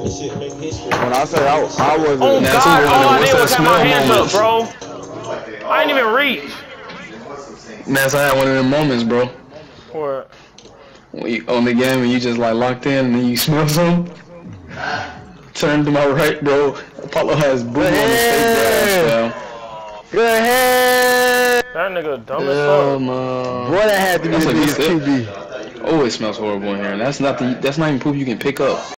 When I say I wasn't. Oh Now, God! All I what's did that was have my smell hands up, moments? bro. I ain't even reach. Man, so I had one of them moments, bro. What? When you, on the game, when you just like locked in and then you smell something. Turn to my right, bro. Apollo has boo Good on his fake grass, head. fam. Good head. That nigga dumb as Hell fuck. Boy, no. that had to be That's the a good biggest step. QB. Oh, it smells horrible in here, and that's not the. That's not even poop you can pick up.